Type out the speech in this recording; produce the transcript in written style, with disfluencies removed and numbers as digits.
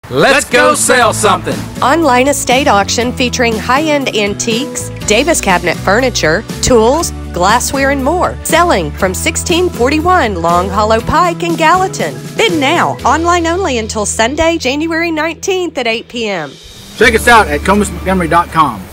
Let's go sell something. Online estate auction featuring high-end antiques, Davis cabinet furniture, tools, glassware, and more. Selling from 1641 Long Hollow Pike in Gallatin. Bid now. Online only until Sunday, January 19th at 8 p.m. Check us out at comasmontgomery.com.